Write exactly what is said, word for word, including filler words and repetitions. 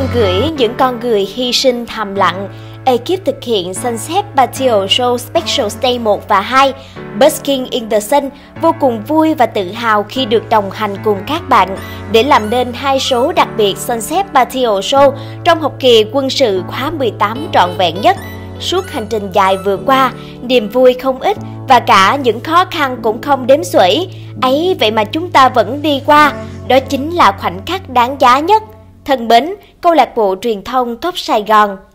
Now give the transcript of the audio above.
Thân gửi những con người hy sinh thầm lặng, ekip thực hiện Sunset Patio Show Special Day một và hai, Basking in the Sun vô cùng vui và tự hào khi được đồng hành cùng các bạn để làm nên hai số đặc biệt Sunset Patio Show trong học kỳ quân sự khóa mười tám trọn vẹn nhất. Suốt hành trình dài vừa qua, niềm vui không ít và cả những khó khăn cũng không đếm xuể. Ấy vậy mà chúng ta vẫn đi qua, đó chính là khoảnh khắc đáng giá nhất. Thân mến, câu lạc bộ truyền thông Top Sài Gòn.